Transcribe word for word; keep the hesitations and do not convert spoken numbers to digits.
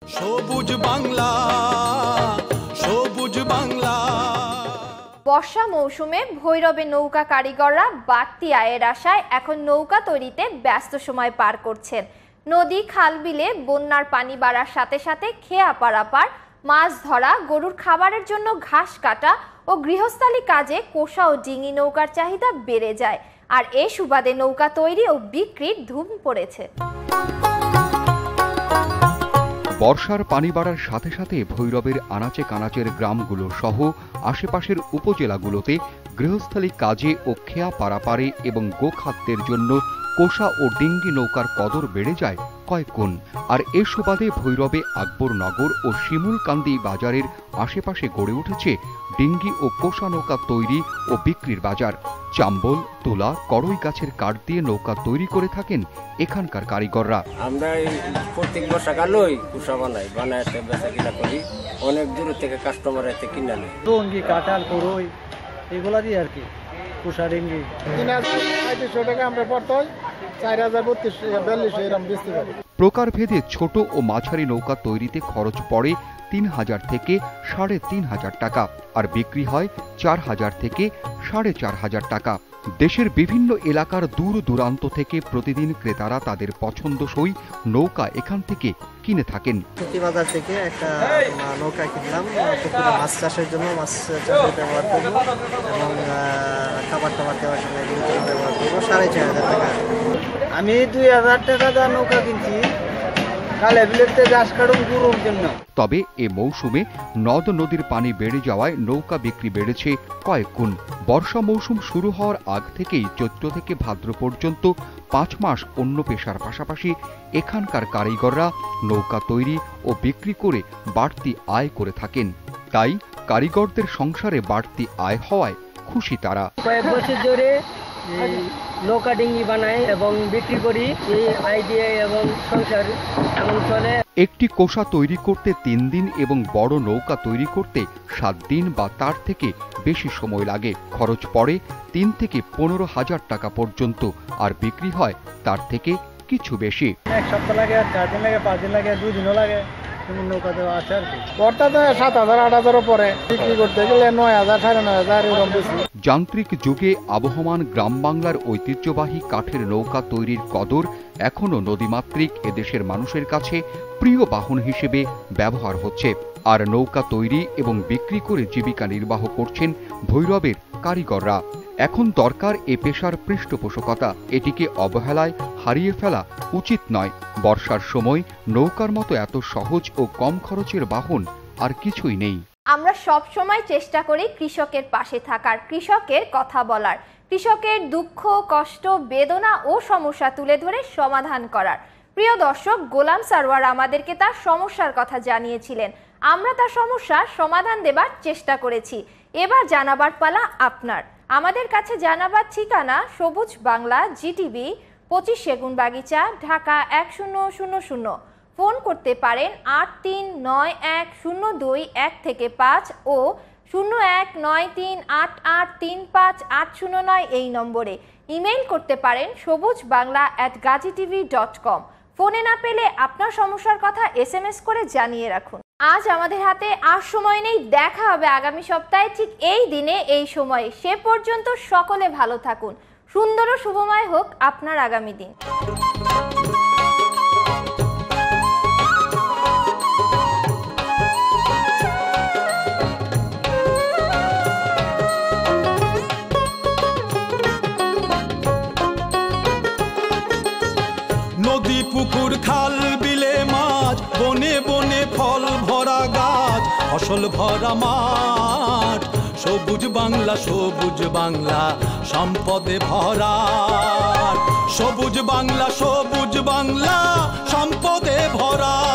সবুজ বাংলা, সবুজ বাংলা। বর্ষা মৌসুমে ভৈরবে নৌকা কারিগররা বাড়তি আয়ের আশায় এখন নৌকা তৈরিতে ব্যস্ত সময় পার করছেন। নদী খাল বিলে বন্যার পানি বাড়ার সাথে সাথে খেয়া পারাপার, মাছ ধরা, গরুর খাবারের জন্য ঘাস কাটা ও গৃহস্থালী কাজে কোষা ও ডিঙি নৌকার চাহিদা বেড়ে যায়। আর এ সুবাদে নৌকা তৈরি ও বিক্রির ধুম পড়েছে। বর্ষার পানি বাড়ার সাথে সাথে ভৈরবের আনাচে কানাচের গ্রামগুলো সহ আশেপাশের উপজেলাগুলোতে গৃহস্থালী কাজে ও খেয়া পারাপারে এবং গোখাদ্যের জন্য কোষা ও ডিঙ্গি নৌকার কদর বেড়ে যায় কয়েক গুণ। আর এ সুবাদে ভৈরবে আকবরনগর ও শিমুলকান্দি বাজারের আশেপাশে গড়ে উঠেছে ডিঙ্গি ও কোষা নৌকা তৈরি ও বিক্রির বাজার। চাম্বল, তুলা, কড়ই গাছের কাঠ দিয়ে নৌকা তৈরি করে থাকেন এখানকার কারিগররা। আমরা প্রত্যেক বর্ষাকালই কোষা বানাই, বানায় বেচা কিনা করি। অনেক দূর থেকে কাস্টমার এসে কিনে নেয়। ডঙ্গি, কাঁঠাল, কড়ই এগুলা দিয়ে আর কি কোষা ডিঙ্গি। তিন হাজার পঁয়ত্রিশশো টাকা আমরা পড়তে হয়, চার হাজার বত্রিশশো বিয়াল্লিশশো এরকম বেচতে পারি। প্রকারভেদে ছোট ও মাঝারি নৌকা তৈরিতে খরচ পড়ে তিন হাজার থেকে সাড়ে তিন হাজার টাকা, আর বিক্রি হয় চার হাজার থেকে সাড়ে চার হাজার টাকা। দেশের বিভিন্ন এলাকার দূর দূরান্ত থেকে প্রতিদিন ক্রেতারা তাদের পছন্দসই নৌকা এখান থেকে কিনে থাকেন। বাজার থেকে একটা নৌকা কিনলাম পুকুরে মাছ চাষের জন্য, মাছ চাষে ব্যবহার করবো এবং খাবার টাবার দেওয়ার জন্য ব্যবহার করবো। সাড়ে চার হাজার টাকা। আমি দুই হাজার টাকা দেওয়া নৌকা কিনছি কালে বিলেতে ঘাস কাটুন গরুর জন্য। তবে এ মৌসুমে নদ নদীর পানি বেড়ে যাওয়ায় নৌকা বিক্রি বেড়েছে কয়েক গুণ। বর্ষা মৌসুম শুরু হওয়ার আগ থেকেই চৈত্র থেকে ভাদ্র পর্যন্ত পাঁচ মাস অন্য পেশার পাশাপাশি এখানকার কারিগররা নৌকা তৈরি ও বিক্রি করে বাড়তি আয় করে থাকেন। তাই কারিগরদের সংসারে বাড়তি আয় হওয়ায় খুশি তারা। কয়েক বছর ধরে নৌকা ডিঙ্গি বানাই এবং বিক্রি করি, এই আয় দিয়ে এবং সংসার এমন চলে। একটি কোষা তৈরি করতে তিন দিন এবং বড় নৌকা তৈরি করতে সাত দিন বা তার থেকে বেশি সময় লাগে। খরচ পড়ে তিন থেকে পনেরো হাজার টাকা পর্যন্ত, আর বিক্রি হয় তার থেকে কিছু বেশি। এক সপ্তাহ লাগে, চার দিন লাগে, পাঁচ দিন লাগে, দুই দিনও লাগে। নৌকা দেওয়া আছে আর কি। বর্তাতে সাত হাজার আট হাজারও পরে, বিক্রি করতে গেলে নয় হাজার সাড়ে নয় হাজার এরকম বেশি। যান্ত্রিক যুগে আবহমান গ্রাম বাংলার ঐতিহ্যবাহী কাঠের নৌকা তৈরির কদর এখনো নদীমাতৃক এদেশের মানুষের কাছে প্রিয় বাহন হিসেবে ব্যবহার হচ্ছে। আর নৌকা তৈরি এবং বিক্রি করে জীবিকা নির্বাহ করছেন ভৈরবের কারিগররা। এখন দরকার এ পেশার পৃষ্ঠপোষকতা। এটিকে অবহেলায় হারিয়ে ফেলা উচিত নয়। বর্ষার সময় নৌকার মতো এত সহজ ও কম খরচের বাহন আর কিছুই নেই। আমরা সব সময় চেষ্টা করি কৃষকের পাশে থাকার, কৃষকের কথা বলার, কৃষকের দুঃখ, কষ্ট, বেদনা ও সমস্যা তুলে ধরে সমাধান করার। প্রিয় দর্শক, গোলাম সারওয়ার আমাদেরকে তার সমস্যার কথা জানিয়েছিলেন। আমরা তার সমস্যার সমাধান দেবার চেষ্টা করেছি। এবার জানাবার পালা আপনার। আমাদের কাছে জানাবার ঠিকানা সবুজ বাংলা, জিটিভি, পঁচিশ সেগুন বাগিচা, ঢাকা এক শূন্য শূন্য শূন্য। ফোন করতে পারেন আট তিন নয় এক শূন্য দুই এক থেকে পাঁচ ও শূন্য এক নয় তিন আট আট তিন পাঁচ আট শূন্য নয় এই নম্বরে। ইমেইল করতে পারেন Sabuj Bangla at Gazi TV dot com. ফোনে না পেলে আপনার সমস্যার কথা এস এম এস করে জানিয়ে রাখুন। আজ আমাদের হাতে আর সময় নেই। দেখা হবে আগামী সপ্তাহে ঠিক এই দিনে এই সময়ে। সে পর্যন্ত সকলে ভালো থাকুন। সুন্দর ও শুভময় হোক আপনার আগামী দিন। নদী, পুকুর, খাল, বিলে মাছ, বনে বনে ফল ভরা গাছ, ফসল ভরা মাঠ। সবুজ বাংলা, সবুজ বাংলা, সম্পদে ভরা। সবুজ বাংলা, সবুজ বাংলা, সম্পদে ভরা।